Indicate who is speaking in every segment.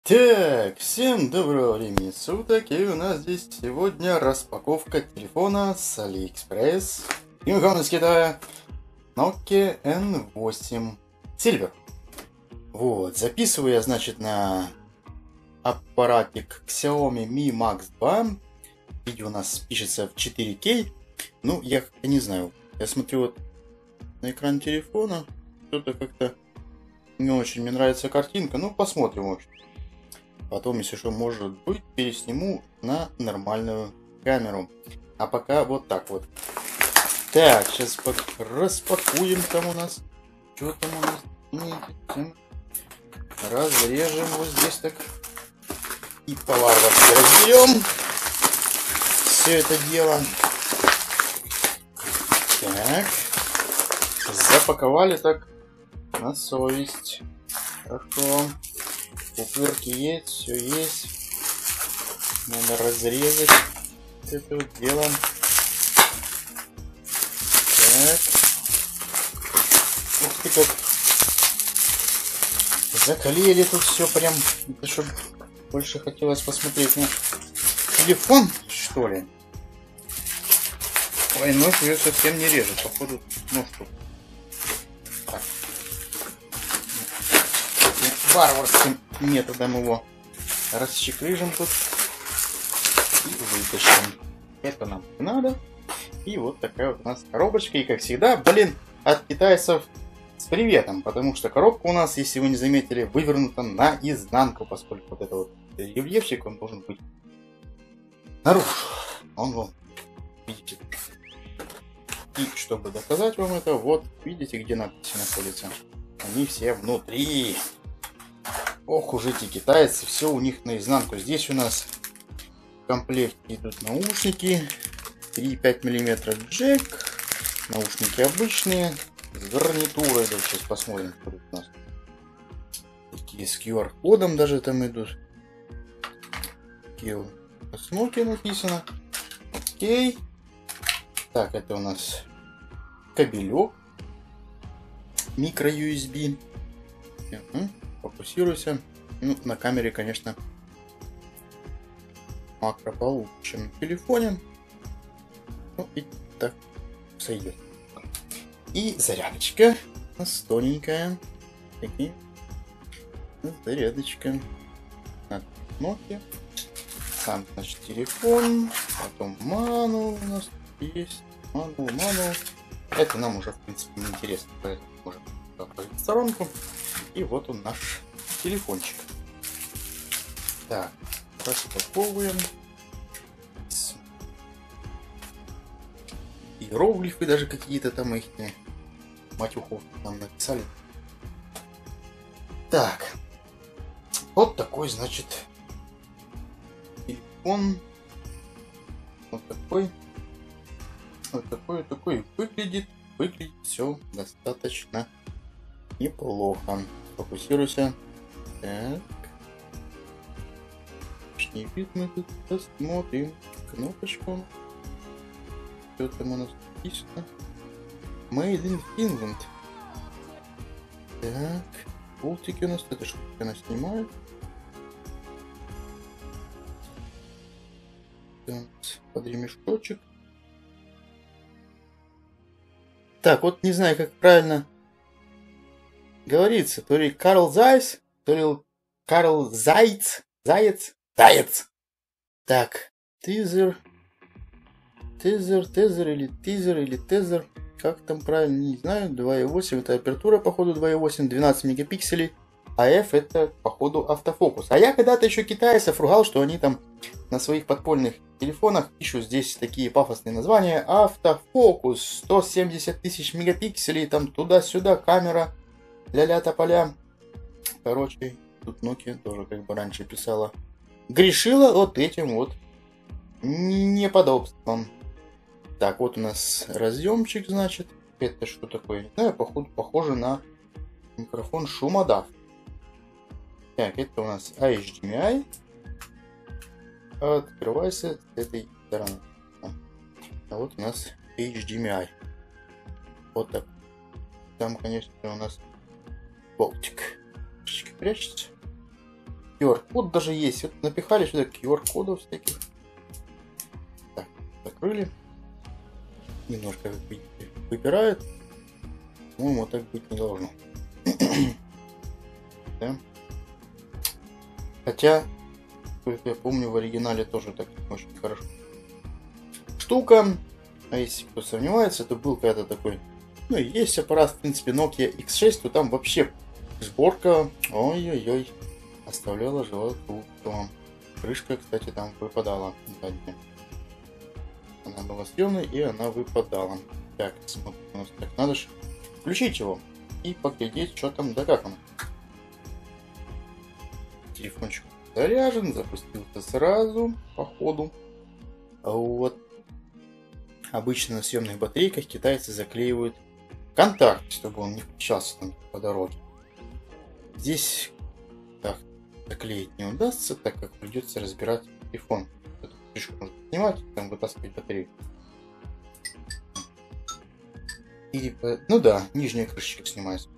Speaker 1: Так, всем доброго времени суток, и у нас здесь сегодня распаковка телефона с AliExpress, прямиком из Китая, Nokia N8 Silver. Вот, записываю я, значит, на аппаратик Xiaomi Mi Max 2. Видео у нас пишется в 4К. Ну, я как-то не знаю, я смотрю вот на экран телефона, что-то как-то не очень мне нравится картинка, ну, посмотрим, в общем. Потом, если что, может быть, пересниму на нормальную камеру. А пока вот так вот. Так, сейчас распакуем там у нас. Что там у нас? Разрежем вот здесь так. И по-варварски разберем все это дело. Так. Запаковали так на совесть. Хорошо. Пупырки есть, все есть. Надо разрезать это вот дело. Так. Ух ты как. Заклеили тут все прям. Это чтобы больше хотелось посмотреть на телефон, что ли. Ой, нож ее совсем не режет. Походу, нож тут. Так. Варварским методом его расчекрыжим тут и вытащим. Это нам надо. И вот такая вот у нас коробочка. И как всегда, блин, от китайцев с приветом. Потому что коробка у нас, если вы не заметили, вывернута наизнанку. Поскольку вот этот вот рельефчик, он должен быть наружу. Он вам, видите. И чтобы доказать вам это, вот видите, где надписи находятся. Они все внутри. Ох уж эти китайцы, все у них наизнанку. Здесь у нас в комплекте идут наушники 3,5 мм джек, наушники обычные с гарнитурой. Да, сейчас посмотрим, что тут у нас. Такие с QR-кодом даже там идут. Такие смоки написано. Окей. Так, это у нас кабелек микро USB. Фокусируйся. Ну, на камере, конечно, макро получше, чем на телефоне. Ну, и так сойдет. И зарядочка у нас тоненькая. Такие. Зарядочка. На кнопке. Сам, значит, телефон. Потом мануал у нас есть. Мануал. Это нам уже, в принципе, не интересно, поэтому можем поставить в сторонку. И вот он, наш телефончик. Так, распаковываем. Иероглифы даже какие-то там их матюхов там написали. Так. Вот такой, значит, телефон. Вот такой выглядит. Выглядит все достаточно неплохо. Фокусируйся. Так. Внешний вид мы тут посмотрим. Кнопочку. Что там у нас написано? Made in Finland. Так. Пультики у нас. Это что она снимает? Так. Под ремешочек. Так, вот не знаю, как правильно говорится, то ли Карл Зайц, то ли Карл Заяц. Так, тизер или тезер, как там правильно, не знаю, 2.8, это апертура, походу 2.8, 12 мегапикселей, а F это, походу, автофокус. А я когда-то еще китайцев ругал, что они там на своих подпольных телефонах пишут здесь такие пафосные названия: автофокус, 170 тысяч мегапикселей, там туда-сюда, камера, ля-ля тополя. Короче, тут Nokia тоже как бы раньше писала. Грешила вот этим вот неподобством. Так, вот у нас разъемчик, значит. Это что такое? Не знаю, походу похоже на микрофон шумодав. Так, это у нас HDMI. Открывайся с этой стороны. А вот у нас HDMI. Вот так. Там, конечно, у нас болтик. Прячется. QR-код даже есть. Вот напихали сюда QR-кодов всяких. Так, закрыли. Немножко, как видите, выпирает. По-моему, так быть не должно. Да? Хотя, как я помню, в оригинале тоже так очень хорошо. Штука. А если кто сомневается, это был когда-то такой... Ну, есть аппарат, в принципе, Nokia X6, то там вообще сборка, ой-ой-ой, оставляла желать лучшего. Крышка, кстати, там выпадала. Она была съемной, и она выпадала. Так, смотрим, у нас так, надо же включить его и поглядеть, что там, да как он. Телефончик заряжен, запустился сразу, по ходу. Вот. Обычно на съемных батарейках китайцы заклеивают контакт, чтобы он не включался там по дороге. Здесь так заклеить не удастся, так как придется разбирать телефон. Эту крышку можно снимать, там вытаскивать батарею. И, ну да, нижняя крышечка снимается.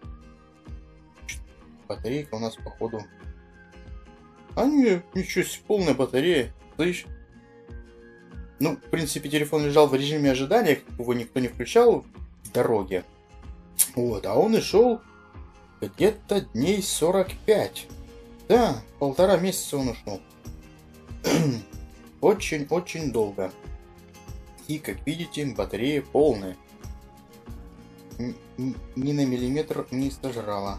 Speaker 1: Батарейка у нас походу... А не, ничего себе, полная батарея. Слышь? Ну, в принципе, телефон лежал в режиме ожидания, его никто не включал в дороге. Вот, а он и шел где-то дней 45. Да, 1,5 месяца он ушел. Очень-очень долго. И, как видите, батарея полная. Ни на миллиметр не сожрала.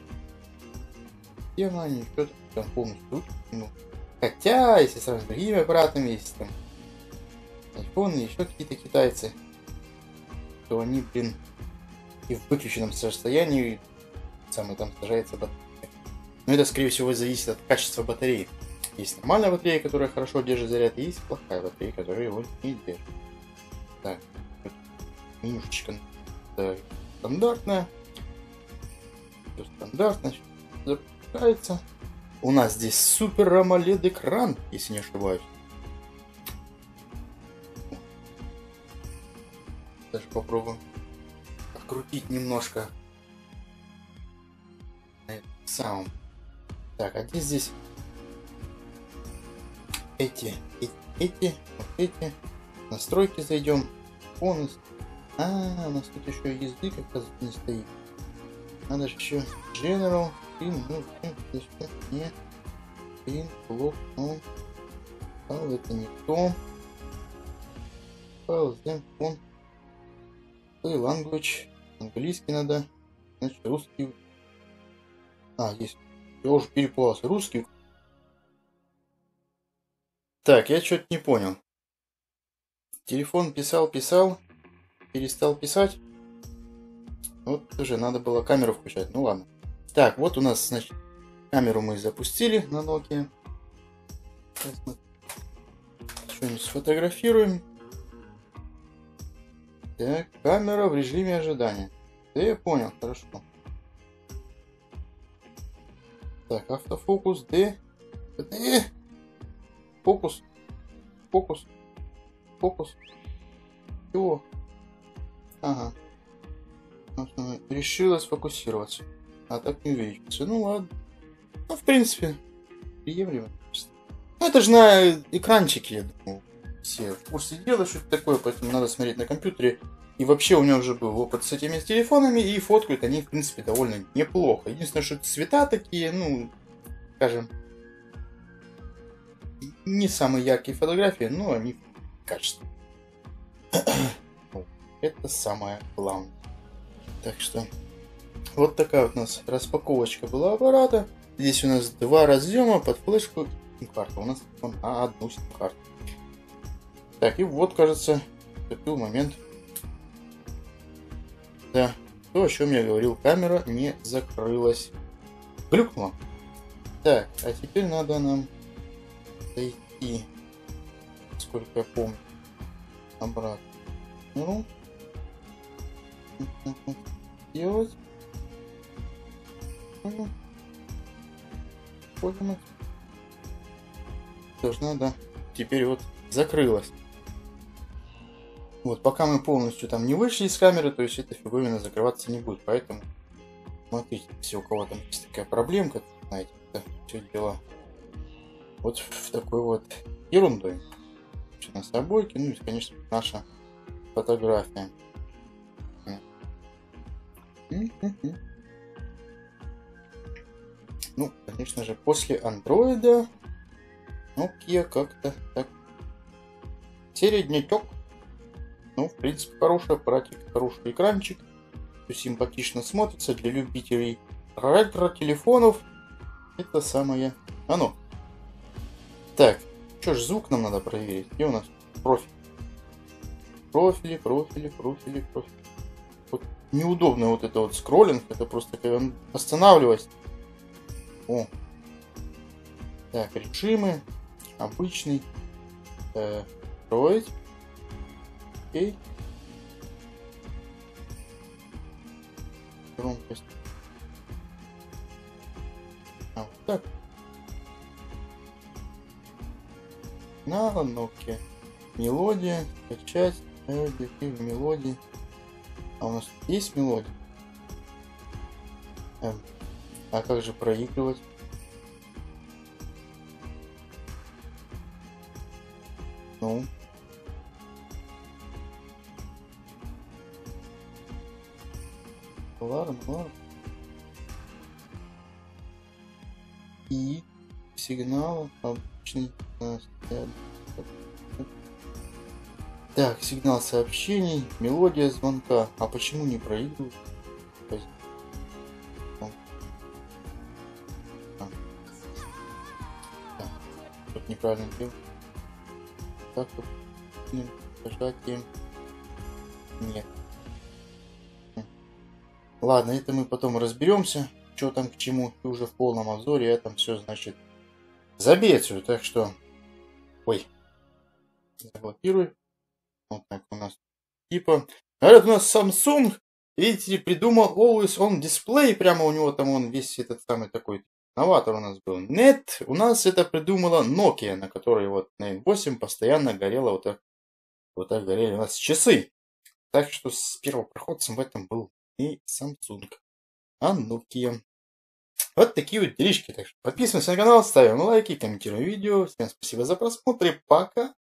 Speaker 1: И она ничего там полностью. Ну, хотя, если сравнить с другими аппаратами, если там айфоны, еще какие-то китайцы, то они, блин, и в выключенном состоянии самый там сажается батарея. Но это, скорее всего, зависит от качества батареи. Есть нормальная батарея, которая хорошо держит заряд, и есть плохая батарея, которая его не держит. Так, менюшечка стандартная. Все стандартно. Запускается. У нас здесь супер AMOLED экран, если не ошибаюсь. Даже попробуем открутить немножко. Сам. Так, а где здесь эти настройки зайдем. Полностью. У нас тут еще язык, оказывается, не стоит. Надо же еще General, блок, это не то. Файл, фон. Language. Английский надо. Значит, русский. Есть. Я уже перепугался. Русский. Так, я что-то не понял. Телефон писал, перестал писать. Вот уже надо было камеру включать. Ну ладно. Так, вот у нас, значит, камеру мы запустили на Nokia. Сейчас мы что-нибудь сфотографируем. Так, камера в режиме ожидания. Да, я понял, хорошо. Так, автофокус, D. Фокус. Чего? Ага. Решила сфокусироваться. А так не увеличится. Ну ладно. Ну, в принципе, приемлемо. Ну, это же на экранчике, я думаю. Все в курсе дела, что это такое, поэтому надо смотреть на компьютере. И вообще у меня уже был опыт с этими телефонами, и фоткают они, в принципе, довольно неплохо. Единственное, что цвета такие, ну, скажем, не самые яркие фотографии, но они качественные. Это самое главное. Так что, вот такая вот у нас распаковочка была аппарата. Здесь у нас 2 разъема под флешку и сим-карту. У нас одну сим-карту. Так, и вот, кажется, наступил момент. Да, то, о чем я говорил, камера не закрылась. Глюкнула. Так, а теперь надо нам зайти, сколько я помню, обратно. Ну, делать. Должна, да. Теперь вот закрылась. Вот, пока мы полностью там не вышли из камеры, то есть эта фиговина закрываться не будет. Поэтому, смотрите, если у кого там есть такая проблемка, знаете, как-то все дело вот в такой вот ерундой. На собойке, ну и, конечно, наша фотография. Ну, конечно же, после андроида Nokia как-то так середнячок. Ну, в принципе, хороший аппаратик, хороший экранчик. Все симпатично смотрится для любителей ретро-телефонов. Это самое оно. Так, что ж, звук нам надо проверить. Где у нас профиль? Профили. Вот неудобно вот это вот скроллинг. Это просто когда останавливать. О. Так, режимы. Обычный. Строить. Окей. Громкость. Вот так. На Nokia. Мелодия. Скачать. Объектив мелодии. А у нас есть мелодия? А как же проигрывать? Ну. Ладно. И сигнал обычный. Так, сигнал сообщений, мелодия звонка. А почему не проигрывают? Тут неправильно делал. Так, тут нажатием. Нет. Ладно, это мы потом разберемся, что там к чему. И уже в полном обзоре я там все, значит, забецию. Так что... Ой. Заблокируй. Вот так у нас. Типа... Говорят, у нас Samsung, видите ли, придумал Always On Display. Прямо у него там он весь этот самый такой новатор у нас был. Нет, у нас это придумала Nokia, на которой вот на N8 постоянно горело вот так горели у нас часы. Так что с первопроходцем в этом был и Samsung, а Nokia. Вот такие вот делишки. Так что подписываемся на канал, ставим лайки, комментируем видео. Всем спасибо за просмотр и пока.